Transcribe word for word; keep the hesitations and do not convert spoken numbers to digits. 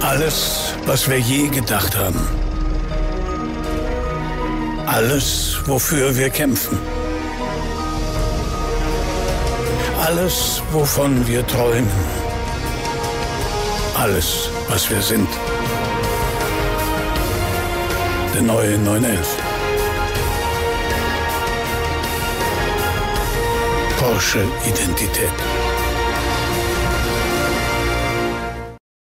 Alles, was wir je gedacht haben. Alles, wofür wir kämpfen. Alles, wovon wir träumen. Alles, was wir sind. Der neue neun elf. Porsche Identität.